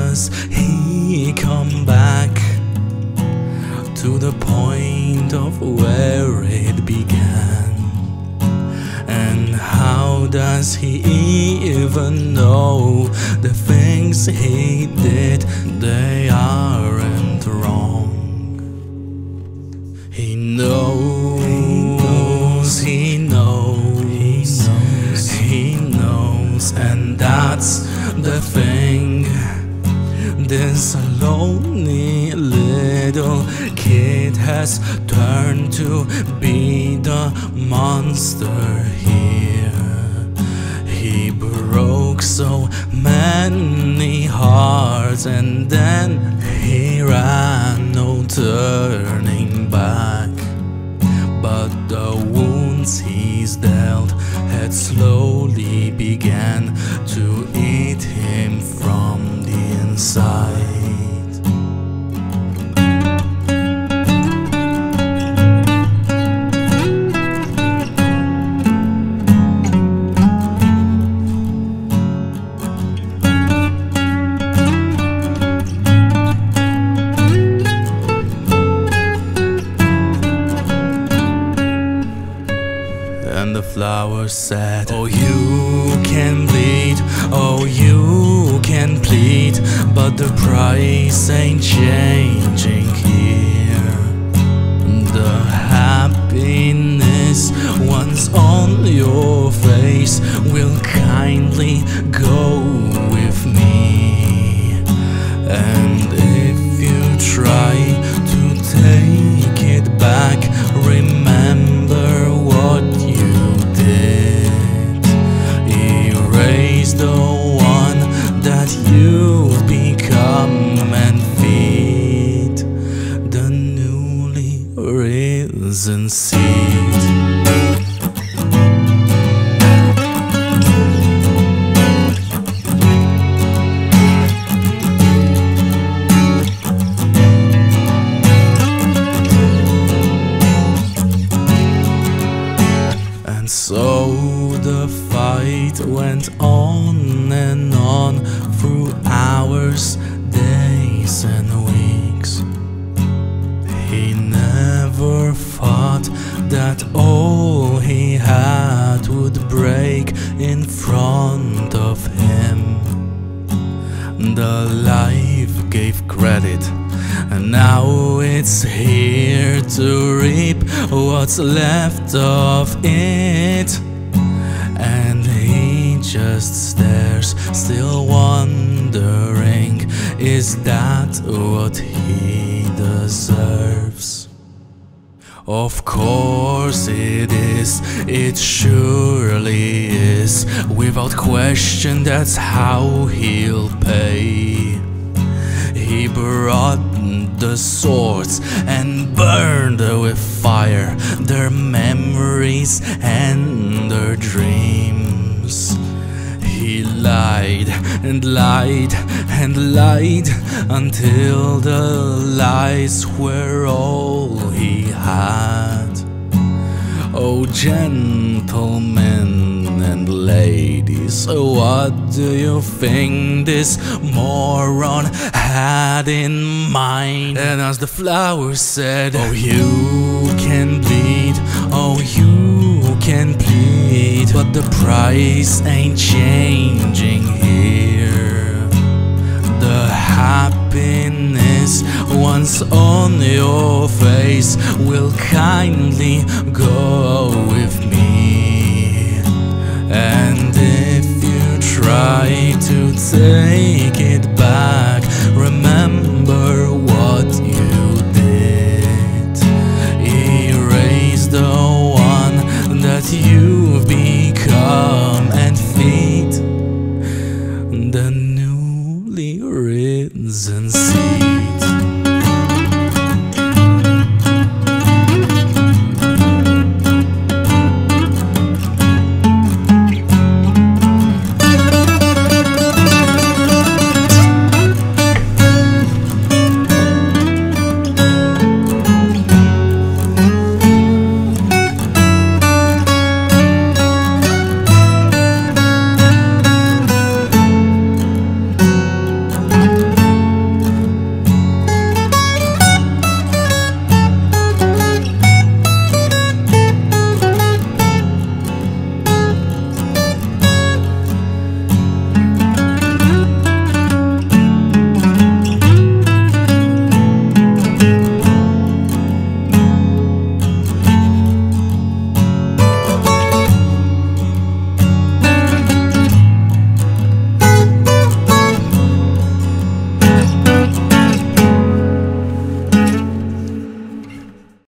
does he come back to the point of where it began? And how does he even know the things he did, they aren't wrong? He knows, he knows, and that's the thing. This lonely little kid has turned to be the monster here. He broke so many hearts, and then he ran, no turning back. But the wounds he's dealt had slowly began to eat him from the inside. And the flower said, oh, you can bleed, oh, you can plead, but the price ain't changing here. The happiness once on your face will kindly go with me. And if you try to take it back, remember what you did. Erase the one that you've become and feed the newly risen seed. And so the fight went on and on through hours, days and weeks. He never thought that all he had would break in front of him. The life gave credit, and now it's here to reap what's left of it. And he just stares, still wondering, is that what he deserves? Of course it is, it surely is. Without question, that's how he'll pay. He brought the swords and burned with fire their memories and their dreams. He lied and lied and lied until the lies were all he had. Oh, gentlemen and ladies, what do you think this moron had in mind? And as the flower said, oh, you can bleed, oh, you can plead, but the price ain't changing here. The happiness once on your face will kindly go with me. And if you try to take it back, remember what you did. Erase the one that you've become and feed the newly risen seed.